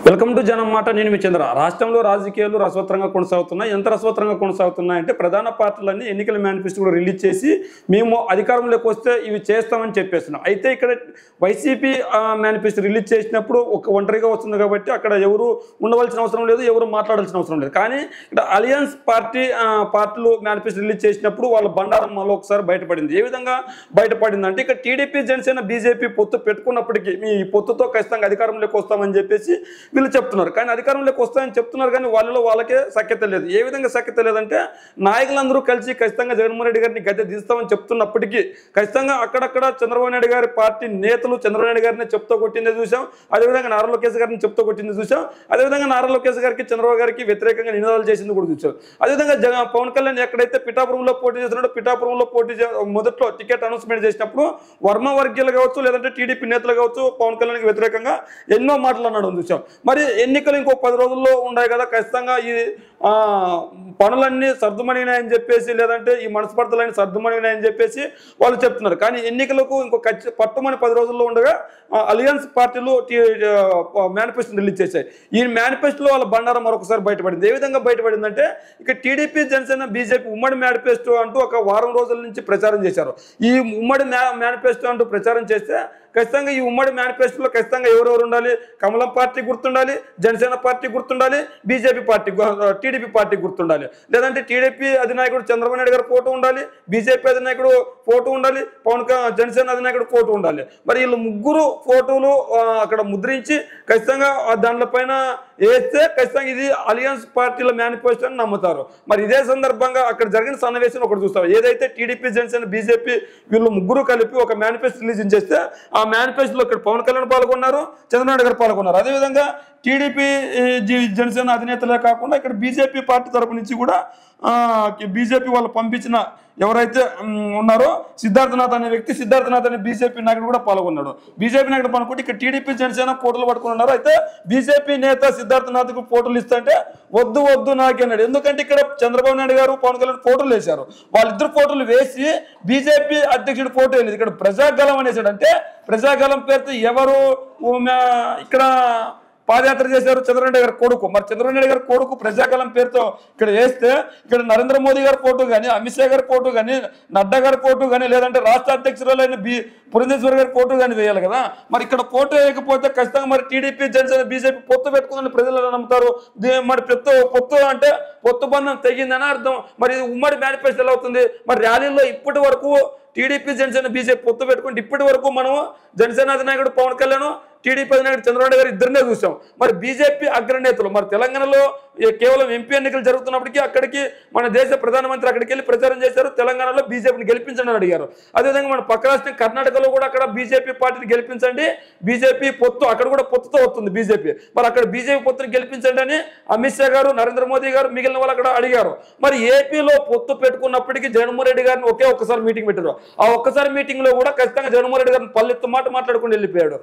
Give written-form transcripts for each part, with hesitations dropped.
Welcome to జనం మాట. నేను మీ చంద్ర. రాష్ట్రంలో రాజకీయాలు రసవత్తరంగా కొనసాగుతున్నాయి. ఎంత రసవత్తరంగా కొనసాగుతున్నాయంటే ప్రధాన పార్టీలన్నీ ఎన్నికల మేనిఫెస్టో కూడా రిలీజ్ చేసి మేము అధికారంలోకి వస్తే ఇవి చేస్తామని చెప్పేస్తున్నాం. అయితే ఇక్కడ వైసీపీ మేనిఫెస్టో రిలీజ్ చేసినప్పుడు ఒంటరిగా వస్తుంది కాబట్టి అక్కడ ఎవరు ఉండవలసిన అవసరం లేదు, ఎవరు మాట్లాడాల్సిన అవసరం లేదు. కానీ ఇక్కడ అలియన్స్ పార్టీలు మేనిఫెస్టో రిలీజ్ చేసినప్పుడు వాళ్ళ బండారం మళ్ళీ ఒకసారి బయటపడింది. ఏ విధంగా బయటపడింది అంటే ఇక్కడ టీడీపీ జనసేన బీజేపీ పొత్తు పెట్టుకున్నప్పటికీ మీ పొత్తుతో ఖచ్చితంగా అధికారంలోకి వస్తామని చెప్పేసి వీళ్ళు చెప్తున్నారు. కానీ అధికారంలోకి వస్తాయని చెప్తున్నారు కానీ వాళ్ళకే సఖ్యత లేదు. ఏ విధంగా సఖ్యత లేదంటే నాయకులందరూ కలిసి ఖచ్చితంగా జగన్మోహన్ రెడ్డి గారిని గద్దె దిస్తామని చెప్తున్నప్పటికీ ఖచ్చితంగా అక్కడక్కడ చంద్రబాబు నాయుడు గారి పార్టీ నేతలు చంద్రబాబు నాయుడు గారిని చెప్తూ కొట్టింది చూసాం. అదేవిధంగా నారా లోకేష్ గారిని చెప్తూ కొట్టింది చూసాం. అదేవిధంగా నారా లోకేష్ గారికి చంద్రబాబు గారికి వ్యతిరేకంగా నినాదాలు చేసింది కూడా చూసాం. అదేవిధంగా పవన్ కళ్యాణ్ ఎక్కడైతే పిఠాపురంలో పోటీ చేస్తున్నాడో పిఠాపురంలో మొదట్లో టికెట్ అనౌన్స్మెంట్ చేసినప్పుడు వర్మ వర్గీయులు కావచ్చు లేదంటే టీడీపీ నేతలు కావచ్చు పవన్ కళ్యాణ్కి వ్యతిరేకంగా ఎన్నో మాటలు అన్నాడు చూసాం. మరి ఎన్నికలు ఇంకో 10 రోజుల్లో ఉన్నాయి కదా, ఖచ్చితంగా ఈ పనులన్నీ సర్దుమణినాయని చెప్పేసి లేదంటే ఈ మనస్పర్ధలన్నీ సర్దుమణినాయని చెప్పేసి వాళ్ళు చెప్తున్నారు. కానీ ఎన్నికలకు ఇంకో పట్టుమని 10 రోజుల్లో ఉండగా అలియన్స్ పార్టీలు మేనిఫెస్టో రిలీజ్ చేశాయి. ఈ మేనిఫెస్టోలో వాళ్ళ బండారం మరొకసారి బయటపడింది. ఏ విధంగా బయటపడిందంటే ఇక టీడీపీ జనసేన బీజేపీ ఉమ్మడి మేనిఫెస్టో అంటూ ఒక వారం రోజుల నుంచి ప్రచారం చేశారు. ఈ ఉమ్మడి మేనిఫెస్టో అంటూ ప్రచారం చేస్తే ఖచ్చితంగా ఈ ఉమ్మడి మేనిఫెస్టోలో ఖచ్చితంగా ఎవరెవరు ఉండాలి, కమలం పార్టీ గుర్తుండాలి, జనసేన పార్టీ గుర్తుండాలి, బీజేపీ పార్టీ టీడీపీ పార్టీ గుర్తుండాలి, లేదంటే టీడీపీ అధినాయకుడు చంద్రబాబు నాయుడు గారు ఫోటో ఉండాలి, బీజేపీ అధినాయకుడు ఫోటో ఉండాలి, జనసేన అధినాయకుడు ఫోటో ఉండాలి. మరి వీళ్ళు ముగ్గురు ఫోటోలు అక్కడ ముద్రించి ఖచ్చితంగా దానిపైన వేస్తే ఖచ్చితంగా ఇది అలియన్స్ పార్టీల మేనిఫెస్టో అని నమ్ముతారు. మరి ఇదే సందర్భంగా అక్కడ జరిగిన సన్నివేశం ఒకటి చూస్తారు. ఏదైతే టీడీపీ జనసేన బీజేపీ వీళ్ళు ముగ్గురు కలిపి ఒక మేనిఫెస్టో రిలీజ్ చేస్తే ఆ మేనిఫెస్టోలో ఇక్కడ పవన్ కళ్యాణ్ పాల్గొన్నారు, చంద్రబాబు గారు పాల్గొన్నారు. అదేవిధంగా టీడీపీ జనసేన అధినేతలే కాకుండా ఇక్కడ బీజేపీ పార్టీ తరపు నుంచి కూడా బీజేపీ వాళ్ళు పంపించిన ఎవరైతే ఉన్నారో సిద్ధార్థనాథ్ అనే వ్యక్తి, సిద్ధార్థనాథ్ అనే బీజేపీ నాయకుడు కూడా పాల్గొన్నాడు. బీజేపీ నాయకుడు పాల్గొంటే ఇక్కడ టీడీపీ జనసేన పోటీలు పట్టుకున్నారు. అయితే బీజేపీ నేత సిద్ధార్థనాథ్కు పోటీలు ఇస్తుంటే వద్దు నాకేనాడు. ఎందుకంటే ఇక్కడ చంద్రబాబు నాయుడు గారు పవన్ కళ్యాణ్ పోటీలు వేశారు. వాళ్ళిద్దరు పోటీలు వేసి బీజేపీ అధ్యక్షుడు పోటీ అయింది. ఇక్కడ ప్రజాగలం అనేసాడు. అంటే ప్రజాగలం పేరుతో ఎవరు ఇక్కడ పాదయాత్ర చేశారు చంద్రబాబు నాయుడు గారి కొడుకు. మరి చంద్రబాబు నాయుడు గారి కొడుకు ప్రజాగలం పేరుతో ఇక్కడ వేస్తే ఇక్కడ నరేంద్ర మోదీ గారి ఫోటో కానీ, అమిత్ షా గారి ఫోటో కానీ, నడ్డా గారి ఫోటో కానీ, లేదంటే రాష్ట్ర అధ్యక్షురాలైన పురంధేశ్వరి గారి ఫోటో కానీ వేయాలి కదా. మరి ఇక్కడ ఫోటో వేయకపోతే ఖచ్చితంగా మరి టీడీపీ జనసేన బీజేపీ పొత్తు పెట్టుకుందని ప్రజలు ఎలా నమ్ముతారు? మరి పొత్తు అంటే పొత్తు బంధం తెగిందని అర్థం. మరి ఉమ్మడి మేనిఫెస్టో ఎలా అవుతుంది? మరి ర్యాలీలో ఇప్పటి వరకు టీడీపీ జనసేన బీజేపీ పొత్తు పెట్టుకుంటే ఇప్పటి వరకు మనం జనసేన అధినాయకుడు పవన్ కళ్యాణ్, టీడీపీ అధినాయకుడు చంద్రబాబు గారు ఇద్దరినే చూసాం. మరి బీజేపీ అగ్రనేతలు మరి తెలంగాణలో కేవలం ఎంపీ ఎన్నికలు జరుగుతున్నప్పటికీ అక్కడికి మన దేశ ప్రధానమంత్రి అక్కడికి వెళ్ళి ప్రచారం చేశారు. తెలంగాణలో బీజేపీని గెలిపించండి అని అడిగారు. అదేవిధంగా మన పక్క రాష్ట్రం కర్ణాటకలో కూడా అక్కడ బీజేపీ పార్టీని గెలిపించండి, బీజేపీ పొత్తు అక్కడ కూడా పొత్తుతో వస్తుంది బీజేపీ, మరి అక్కడ బీజేపీ పొత్తుని గెలిపించండి అని అమిత్ షా గారు, నరేంద్ర మోదీ గారు, మిగిలిన వాళ్ళు అక్కడ అడిగారు. మరి ఏపీలో పొత్తు పెట్టుకున్నప్పటికీ జగన్మోహన్ రెడ్డి గారిని ఒక్కసారి మీటింగ్ పెట్టారు. ఆ ఒక్కసారి మీటింగ్ లో కూడా ఖచ్చితంగా జగన్మోహన్ రెడ్డి గారిని పల్లెత్తు మాట మాట్లాడుకుని వెళ్ళిపోయాడు.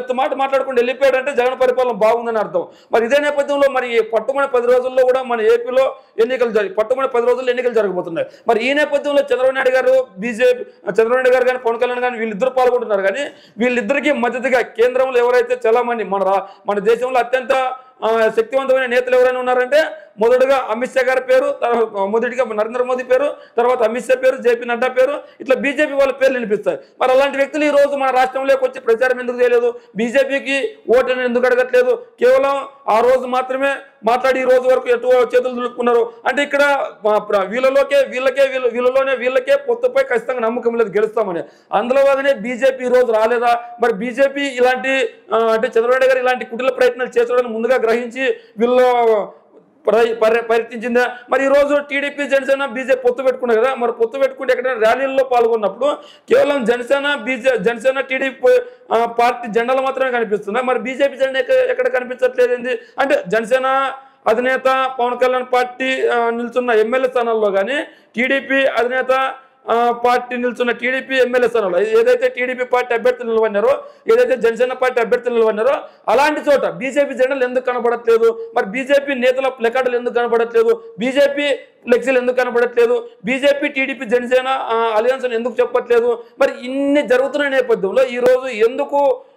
అంటే జగన్ పరిపాలన బాగుందని అర్థం. మరి ఇదే నేపథ్యంలో మరి పట్టుమని 10 రోజుల్లో కూడా మన ఏపీలో పట్టుమని 10 రోజుల్లో ఎన్నికలు జరగబోతున్నాయి. మరి ఈ నేపథ్యంలో చంద్రబాబు నాయుడు గారు చంద్రబాబు నాయుడు గారు కానీ పవన్ కళ్యాణ్ కానీ వీళ్ళిద్దరు పాల్గొంటున్నారు. కానీ వీళ్ళిద్దరికీ మద్దతుగా కేంద్రంలో ఎవరైతే చాలామంది మన దేశంలో అత్యంత శక్తివంతమైన నేతలు ఎవరైనా ఉన్నారంటే మొదటగా అమిత్ షా గారి పేరు, మొదటిగా నరేంద్ర మోదీ పేరు, తర్వాత అమిత్ షా పేరు, జేపీ నడ్డా పేరు, ఇట్లా బీజేపీ వాళ్ళ పేర్లు వినిపిస్తాయి. మరి అలాంటి వ్యక్తులు ఈ రోజు మన రాష్ట్రంలోకి వచ్చి ప్రచారం ఎందుకు చేయలేదు? బీజేపీకి ఓటుని ఎందుకు అడగట్లేదు? కేవలం ఆ రోజు మాత్రమే మాట్లాడి ఈ రోజు వరకు ఎటు చేతులు దులుపుకున్నారు. అంటే ఇక్కడ వీళ్ళకే పొత్తుపై ఖచ్చితంగా నమ్మకం లేదు గెలుస్తామని. అందులో భాగంగానే బీజేపీ ఈ రోజు రాలేదా? మరి బీజేపీ ఇలాంటి అంటే చంద్రబాబు గారు ఇలాంటి కుటిల ప్రయత్నాలు చేసడానికి ముందుగా గ్రహించి వీళ్ళు ప్రయత్నించిందా? మరి ఈ రోజు టీడీపీ జనసేన బీజేపీ పొత్తు పెట్టుకున్నారు కదా. మరి పొత్తు పెట్టుకుంటే ఎక్కడైనా ర్యాలీల్లో పాల్గొన్నప్పుడు కేవలం జనసేన టీడీపీ పార్టీ జెండాలు మాత్రమే కనిపిస్తుంది. మరి బీజేపీ జెండా ఎక్కడ కనిపించట్లేదు ఏంది? అంటే జనసేన అధినేత పవన్ కళ్యాణ్ పార్టీ నిల్చున్న ఎమ్మెల్యే స్థానాల్లో కానీ, టీడీపీ అధినేత పార్టీ నిల్చున్న టీడీపీ ఎమ్మెల్యే స్థానంలో ఏదైతే టీడీపీ పార్టీ అభ్యర్థులు నిలవన్నారో, ఏదైతే జనసేన పార్టీ అభ్యర్థులు నిలవన్నారో అలాంటి చోట బీజేపీ జెండాలు ఎందుకు కనబడట్లేదు? మరి బీజేపీ నేతల ప్లకార్డులు ఎందుకు కనబడట్లేదు? బీజేపీ ఫ్లెక్సీలు ఎందుకు కనబడట్లేదు? బీజేపీ టీడీపీ జనసేన అలియన్స్ ఎందుకు చెప్పట్లేదు? మరి ఇన్ని జరుగుతున్న నేపథ్యంలో ఈరోజు ఎందుకు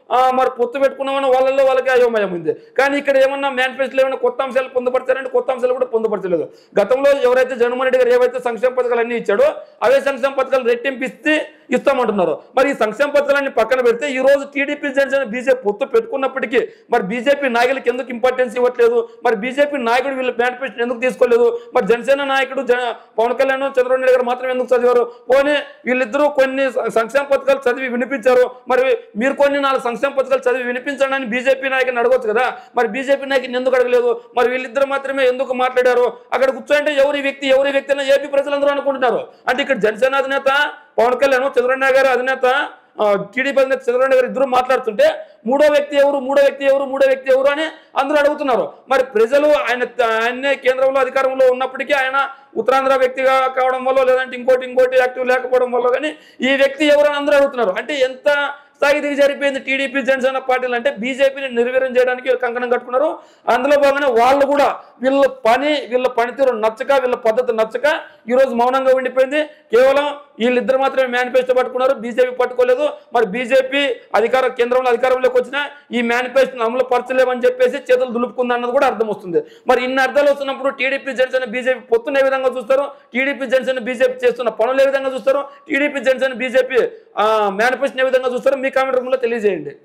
మరి పొత్తు పెట్టుకున్నామని వాళ్ళల్లో వాళ్ళకి అయోమయం ఉంది. కానీ ఇక్కడ ఏమన్నా మేనిఫెస్టోలో ఏమైనా కొత్త అంశాలు పొందుపరచారంటే కొత్త అంశాలు కూడా పొందుపరచలేదు. గతంలో ఎవరైతే జగన్మోహన్ రెడ్డి గారు ఏవైతే సంక్షేమ పథకాలు అన్ని ఇచ్చాడో అవే సంక్షేమ పథకాలు రెట్టింపు ఇస్తామంటున్నారు. మరి ఈ సంక్షేమ పథకాలన్నీ పక్కన పెడితే ఈ రోజు టీడీపీ జనసేన బీజేపీ పొత్తు పెట్టుకున్నప్పటికీ మరి బీజేపీ నాయకులకు ఎందుకు ఇంపార్టెన్స్ ఇవ్వట్లేదు? మరి బీజేపీ నాయకుడు వీళ్ళు మేనిఫెస్టో ఎందుకు తీసుకోలేదు? మరి జనసేన నాయకుడు పవన్ కళ్యాణ్ చంద్రబాబు నాయుడు గారు మాత్రం ఎందుకు చదివారు? పోనీ వీళ్ళిద్దరూ కొన్ని సంక్షేమ పథకాలు చదివి వినిపించారు, మరి మీరు కొన్ని 4 సంక్షేమ పథకాలు చదివి వినిపించండి అని బీజేపీ నాయకుని అడగొచ్చు కదా. మరి బీజేపీ నాయకుని ఎందుకు అడగలేదు? మరి వీళ్ళిద్దరు మాత్రమే ఎందుకు మాట్లాడారు? అక్కడ కూర్చోంటే ఎవరి వ్యక్తి అని ఏపీ ప్రజలందరూ అనుకుంటున్నారు. అంటే ఇక్కడ జనసేన అధినేత పవన్ కళ్యాణ్, చంద్రబాబు నాయుడు గారు అధినేత టీడీపీ అధినేత చంద్రబాబు నాయుడు గారు ఇద్దరు మాట్లాడుతుంటే మూడో వ్యక్తి ఎవరు అని అందరూ అడుగుతున్నారు. మరి ప్రజలు ఆయన్నే కేంద్రంలో అధికారంలో ఉన్నప్పటికీ ఆయన ఉత్తరాంధ్ర వ్యక్తిగా కావడం వల్ల లేదంటే ఇంకోటి యాక్టివ్ లేకపోవడం వల్ల కానీ ఈ వ్యక్తి ఎవరు అని అందరూ అడుగుతున్నారు. అంటే ఎంత స్థాయి దిగి జరిపోయింది టీడీపీ జనసేన పార్టీలు అంటే బీజేపీని నిర్వీర్యం చేయడానికి కంకణం కట్టుకున్నారు. అందులో భాగంగానే వాళ్ళు కూడా వీళ్ళ పనితీరు నచ్చక, వీళ్ళ పద్ధతి నచ్చక ఈరోజు మౌనంగా ఉండిపోయింది. కేవలం వీళ్ళిద్దరు మాత్రమే మేనిఫెస్టో పట్టుకున్నారు, బీజేపీ పట్టుకోలేదు. మరి బీజేపీ కేంద్రంలో అధికారంలోకి వచ్చినా ఈ మేనిఫెస్టోను అమలు పరచలేమని చెప్పేసి చేతులు దులుపుకుంది అన్నది కూడా అర్థం వస్తుంది. మరి ఇన్ని అర్థాలు వస్తున్నప్పుడు టీడీపీ జనసేన బీజేపీ పొత్తును ఏ విధంగా చూస్తారు? టీడీపీ జనసేన బీజేపీ చేస్తున్న పనులు ఏ విధంగా చూస్తారు? టీడీపీ జనసేన బీజేపీ మేనిఫెస్టోని ఏ విధంగా చూస్తారో మీ కామెంట్ రూపంలో తెలియజేయండి.